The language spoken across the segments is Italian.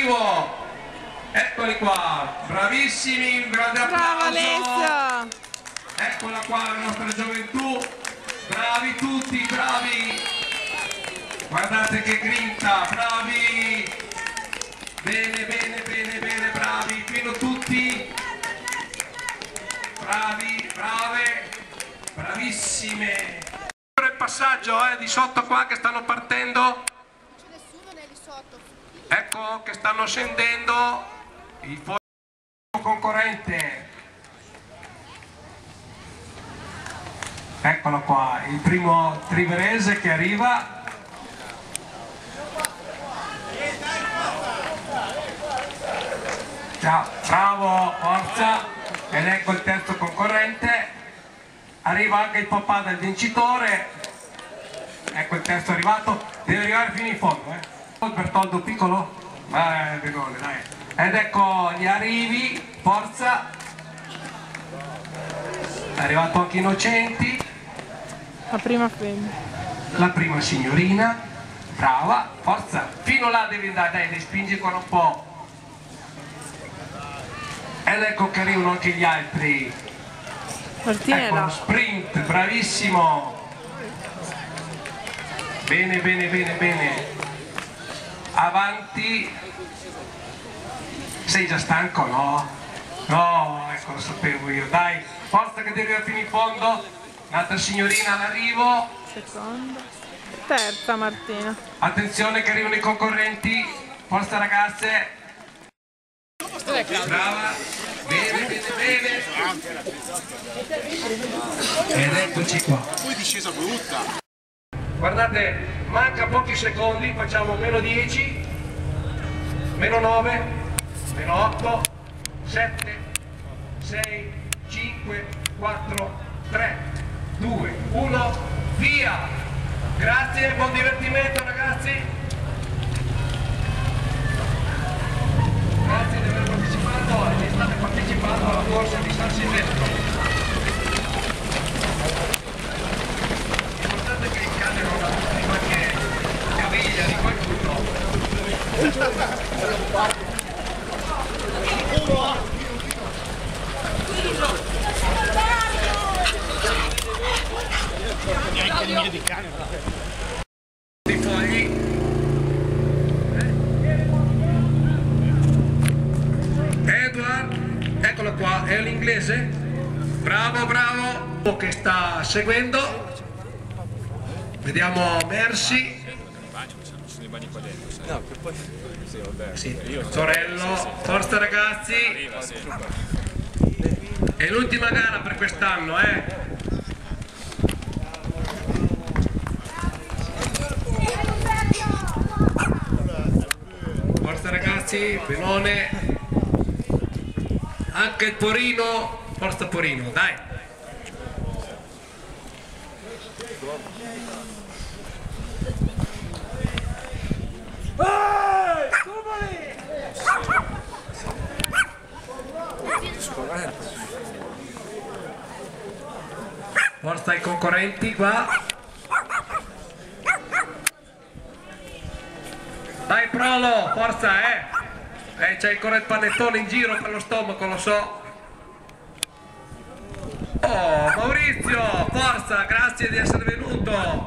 d'arrivo, eccoli qua, bravissimi, un grande applauso. Eccola qua la nostra gioventù, bravi tutti, bravi, guardate che grinta, bravi, bene, bene, bene, bene, bravi, pieno tutti, bravi, brave, bravissime. Il passaggio di sotto qua che stanno partendo, non c'è nessuno lì sotto, ecco che stanno scendendo il concorrente. Eccolo qua, il primo triverese che arriva. Ciao, bravo, forza. Ed ecco il terzo concorrente. Arriva anche il papà del vincitore. Ecco il terzo arrivato. Deve arrivare fino in fondo, Il Bertoldo piccolo? Benone, dai. Ed ecco gli arrivi, forza. È arrivato anche Innocenti. La prima femmina. La prima signorina, brava, forza, fino là devi andare, dai, li spingi ancora un po'. Ed ecco che arrivano anche gli altri. Martinella. Ecco, sprint, bravissimo. Bene, bene, bene, bene. Avanti. Sei già stanco, no? No, ecco, lo sapevo io, dai, forza che devi arrivare fino in fondo. Un'altra signorina all'arrivo. Seconda. Terza Martina. Attenzione che arrivano i concorrenti. Forza ragazze. Brava. Bene, bene, bene. Ed eccoci qua. Poi discesa brutta. Guardate, manca pochi secondi, facciamo meno 10, meno 9, meno 8, 7, 6, 5, 4, 3. 2, 1, via! Grazie, buon divertimento ragazzi! Grazie di aver partecipato e di state partecipando alla corsa di San Silvestro. L'importante è che il cane non ha di qualche caviglia di qualcuno. Di cane. I fogli. Edward, eccolo qua, è l'inglese. Bravo, bravo. Che sta seguendo. Vediamo Mercy. Sì, Torello, forza ragazzi. È l'ultima gara per quest'anno, Forza ragazzi, Benone, anche il Porino, forza Porino, dai. Forza i concorrenti qua. Dai Prolo, forza c'è ancora il panettone in giro per lo stomaco, lo so. Oh Maurizio, forza, grazie di essere venuto.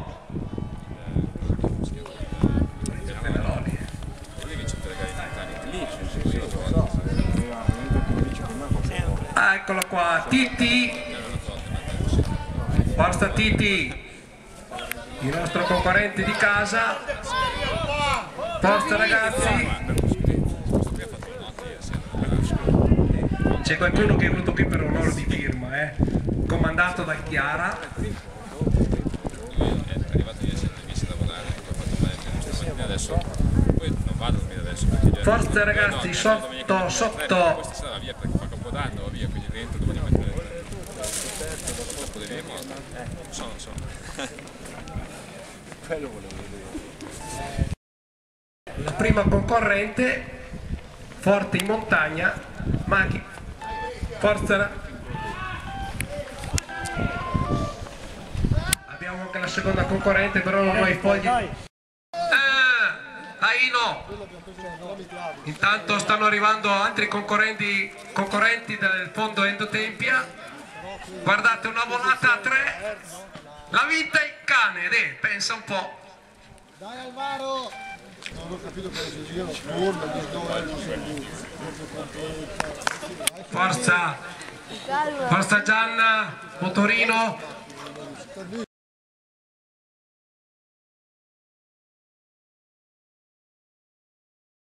Ah, eccolo qua, Titi. Forza Titi, il nostro concorrente di casa. Forza ragazzi. C'è qualcuno che è venuto qui per onore di firma, comandato da Chiara. Forza ragazzi, sotto, sotto. La prima concorrente, forte in montagna, Maghi. Forza. Abbiamo anche la seconda concorrente, però non ho i fogli. Aino. Intanto stanno arrivando altri concorrenti del fondo Endotempia. Guardate, una volata a 3, l'ha vinta il cane, pensa un po'. Dai Alvaro! Non ho capito come si gira, Forza Gianna, motorino.